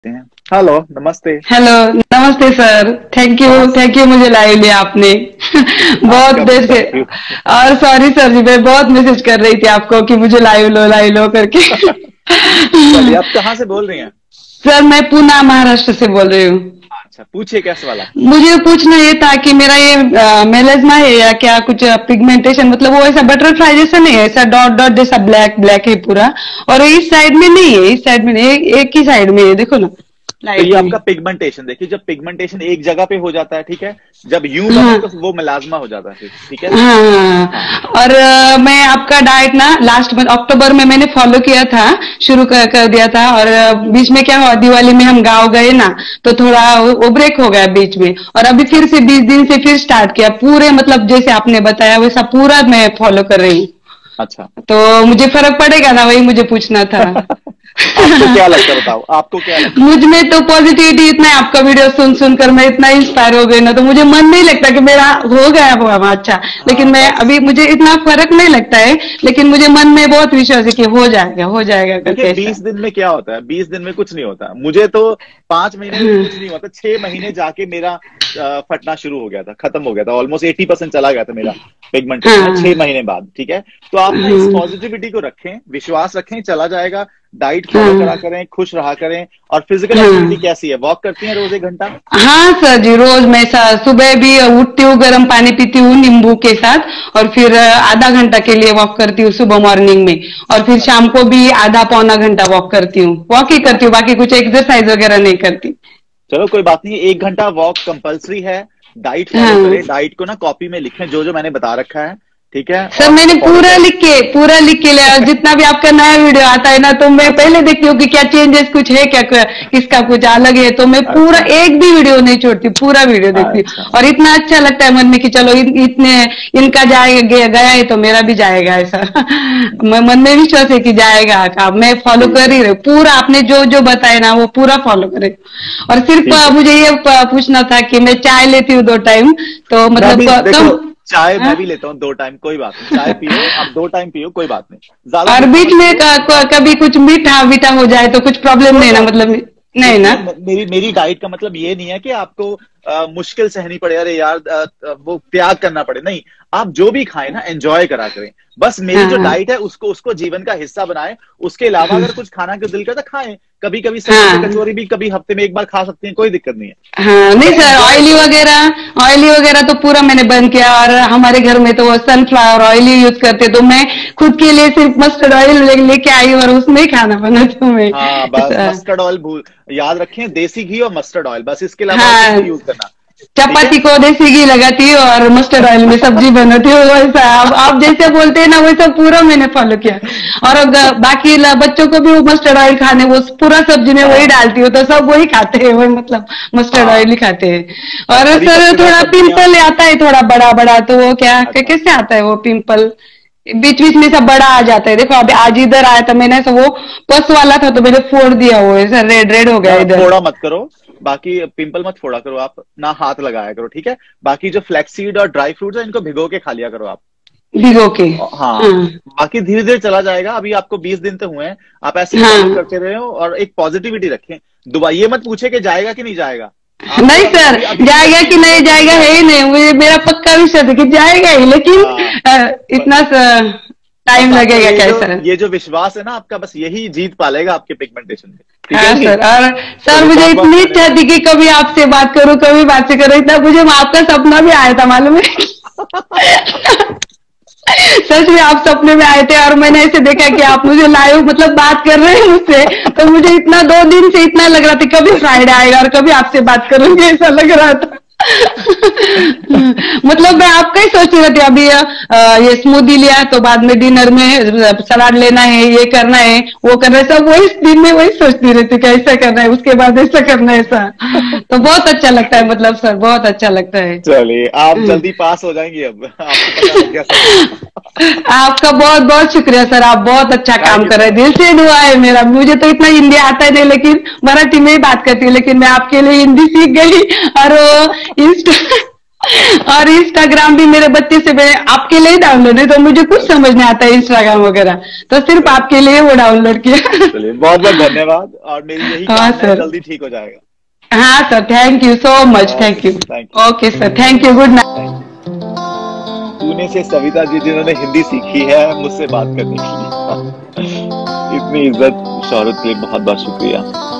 हैं। हेलो, नमस्ते। हेलो। नमस्ते सर। नमस्ते। थैंक यू मुझे लाइव लिया आपने। बहुत आपका भी देर से। Thank you. और सॉरी सर जी, मैं बहुत मैसेज कर रही थी आपको कि मुझे लाइव लो करके। चलिए, आप कहाँ से बोल रही हैं? सर मैं पूना महाराष्ट्र से बोल रही हूँ। अच्छा, पूछिए क्या सवाल है। मुझे पूछना ये था कि मेरा ये मेलेज्मा है या क्या कुछ पिगमेंटेशन, मतलब वो ऐसा बटरफ्लाई जैसा नहीं है, ऐसा डॉट डॉट जैसा ब्लैक ब्लैक है पूरा। और इस साइड में नहीं है, इस साइड में नहीं, एक ही साइड में है, देखो ना तो लाइट ये में। आपका पिगमेंटेशन देखिए, जब पिगमेंटेशन एक जगह पे हो जाता है, ठीक है। जब यूं बने तो हाँ वो मिलाजमा हो जाता है फिर, ठीक है। हाँ। हाँ। और मैं आपका डाइट ना लास्ट मंथ अक्टूबर में मैंने फॉलो किया था, शुरू कर दिया था। और बीच में क्या हुआ, दिवाली में हम गांव गए ना, तो थोड़ा वो ब्रेक हो गया बीच में। और अभी अच्छा। फिर से 20 दिन से फिर स्टार्ट किया, पूरे मतलब जैसे आपने बताया वैसा पूरा मैं फॉलो कर रही हूँ। अच्छा। तो मुझे फर्क पड़ेगा ना, वही मुझे पूछना था। आपको क्या लगता है, बताओ आपको क्या लगता है? मुझ में तो पॉजिटिविटी इतना है, आपका वीडियो सुन सुनकर मैं इतना इंस्पायर हो गई ना, तो मुझे मन नहीं लगता कि मेरा हो गया वो अब अच्छा। लेकिन हाँ मैं बस। अभी मुझे इतना फर्क नहीं लगता है, लेकिन मुझे मन में बहुत विश्वास है कि हो जाएगा देखिए, करके ऐसा। 20 दिन में क्या होता है, 20 दिन में कुछ नहीं होता। मुझे तो 5 महीने में भी कुछ नहीं होता, 6 महीने जाके मेरा फटना शुरू हो गया था, खत्म हो गया था, ऑलमोस्ट 80% चला गया था मेरा पिगमेंटेशन है, छह हाँ महीने बाद, ठीक है। तो आप ना इस हाँ पॉजिटिविटी को रखें, विश्वास रखें, चला जाएगा। डाइट फॉलो करा हाँ करें, खुश रहा करें। और फिजिकल एक्टिविटी हाँ। कैसी है, वॉक करती हैं रोज 1 घंटा? हाँ सर जी, रोज मैं सुबह भी उठती हूँ, गर्म पानी पीती हूँ नींबू के साथ, और फिर आधा घंटा के लिए वॉक करती हूँ सुबह मॉर्निंग में। और फिर शाम अच्छा। को भी आधा पौना घंटा वॉक करती हूँ, वॉक ही करती हूँ, अच्छा, बाकी कुछ एक्सरसाइज वगैरह नहीं करती। चलो कोई बात नहीं, 1 घंटा वॉक कंपलसरी है। डाइट फॉलो करें, हाँ डाइट को ना कॉपी में लिखें, जो जो मैंने बता रखा है, ठीक है, सर, और मैंने उसको फॉलो करें। पूरा लिख के लिया, और जितना भी आपका नया वीडियो आता है ना, तो मैं अच्छा। पहले देखती हूँ कि क्या चेंजेस कुछ है क्या, किसका कुछ अलग है, तो मैं पूरा अच्छा। एक भी वीडियो नहीं छोड़ती, पूरा वीडियो देखती अच्छा। हूँ। और इतना अच्छा लगता है मन में कि चलो इतने इनका जाएगा, गया है तो मेरा भी जाएगा ऐसा। मन में विश्वास है कि जाएगा। अब मैं फॉलो ठीक कर है। ही रही हूँ, पूरा आपने जो जो बताया ना वो पूरा फॉलो करे। और सिर्फ ठीक है। मुझे ये पूछना था कि मैं चाय लेती हूँ 2 टाइम, तो मैं मतलब भी देखो, कम। चाय मैं हाँ? भी लेता हूँ 2 टाइम, कोई बात नहीं, चाय पियो आप, 2 टाइम पियो, कोई बात नहीं, ज्यादा और मीठा बीच मत में पियो। कभी कुछ मीठा वीठा हो जाए तो कुछ प्रॉब्लम कोई नहीं ना, बात नहीं। मतलब नहीं ना। देखिए, मेरी मेरी डाइट का मतलब ये नहीं है कि आपको मुश्किल सहनी पड़े, अरे यार वो त्याग करना पड़े, नहीं। आप जो भी खाएं ना, एंजॉय करा करें। बस मेरी जो हाँ डाइट है उसको उसको जीवन का हिस्सा बनाएं। उसके अलावा अगर कुछ खाना का दिल करता खाएं, कभी कभी समोसे हाँ कचौरी भी कभी हफ्ते में एक बार खा सकते हैं, कोई दिक्कत नहीं है। हाँ। नहीं मगर सर, एंजॉय करें। ऑयली वगैरह तो पूरा मैंने बंद किया। और हमारे घर में तो वो सनफ्लावर ऑयल ही यूज करते, तो मैं खुद के लिए सिर्फ मस्टर्ड ऑयल लेके आई हूँ और उसमें ही खाना बनाती हूँ मैं हाँ बस, ऐसा। मस्टर्ड ऑयल भूल याद रखें, देसी घी और मस्टर्ड ऑयल, बस इसके अलावा और कुछ हाँ, नहीं यूज करना। ठीक है। चपाती को देसी घी लगाती हूँ और मस्टर्ड ऑयल में सब्जी बनाती हूँ, वैसा आप जैसे बोलते हैं ना वैसा पूरा मैंने फॉलो किया। और बाकी बच्चों को भी वो मस्टर्ड ऑयल खाने, वो पूरा सब्जी में वही हाँ। डालती हूँ, तो सब वही खाते हैं, वो मतलब मस्टर्ड ऑयल हाँ, ही खाते हैं। और और हरी सर पत्तेदार थोड़ा सब्जियां। पिंपल आता है, थोड़ा बड़ा बड़ा, तो वो क्या अच्छा। कैसे आता है वो पिंपल, बीच बीच में सब बड़ा आ जाता है। देखो अभी आज इधर आया था, मैंने ऐसा वो पस वाला था तो मैंने फोड़ दिया, वो ऐसा रेड रेड हो गया ना, इधर। फोड़ा मत करो। बाकी पिंपल मत फोड़ा करो आप, ना हाथ लगाया करो, ठीक है। बाकी जो फ्लैक्सीड और ड्राई फ्रूट्स है, इनको भिगो के खा लिया करो आप। भिगो के। हाँ। हाँ बाकी धीरे धीरे चला जाएगा, अभी आपको 20 दिन तो हुए हैं। आप ऐसे ही फॉलो हाँ। करते रहे हो और एक पॉजिटिविटी रखें। दुबारा ये मत पूछे कि जाएगा कि नहीं जाएगा। आपको नहीं अभी सर, अभी अभी भी जाएगा कि यकीन नहीं नहीं है कि नहीं जाएगा है ही जाएगा। नहीं, मुझे मेरा पक्का विश्वास है कि जाएगा ही, लेकिन हाँ। ब- इतना बस टाइम आपका लगेगा ये जो कैसा। ये जो विश्वास है ना आपका, बस यही जीत पालेगा आपके पिगमेंटेशन में। ठीक है हाँ जी। सर। और सर चलिए, मुझे बहुत बहुत इतनी इच्छा धन्यवाद। थी कि कभी आपसे बात करूं, कभी बात से करूं, इतना मुझे आपका सपना भी आया था मालूम है। सच में आप सपने में आए थे और मैंने ऐसे देखा कि आप मुझे लाइव मतलब बात कर रहे हैं मुझसे, तो मुझे इतना 2 दिन से इतना लग रहा था कभी फ्राइडे आएगा और कभी आपसे बात करूंगी, ऐसा लग रहा था। मतलब मैं आपका ही सोच रही थी अभी, ये स्मूदी लिया तो बाद में डिनर में सलाद लेना है, ये करना है, वो करना है, सब वही दिन में वही सोचती रहती कि ऐसा करना है, उसके बाद ऐसा करना है ऐसा। तो बहुत अच्छा लगता है, मतलब सर बहुत अच्छा लगता है। चलिए, आप जल्दी पास हो जाएंगी, अब आपको पता लग गया सब कुछ। आपका बहुत बहुत शुक्रिया सर, आप बहुत अच्छा थैंक काम यू कर सो रहे हैं, मच। दिल से दुआ है मेरा। मुझे तो इतना हिंदी आता है नहीं, लेकिन मराठी में ही बात करती हूँ, लेकिन मैं आपके लिए हिंदी सीख गई। और वो इंस्टा और इंस्टाग्राम भी मेरे बच्चे से मैंने आपके लिए डाउनलोड है, तो मुझे कुछ समझ नहीं आता है इंस्टाग्राम वगैरह, तो सिर्फ आपके लिए वो डाउनलोड किया। चलिए बहुत बहुत धन्यवाद, और मेरी यही हाँ कामना है सर। जल्दी ठीक हो जाएगा। हाँ sir, thank you so much, thank you. Thank you. Okay sir, thank you, good night. Thank you. Pune से सविता जी, जिन्होंने हिंदी सीखी है मुझसे बात करने के लिए। इतनी इज्जत शोहरत के लिए बहुत बहुत शुक्रिया।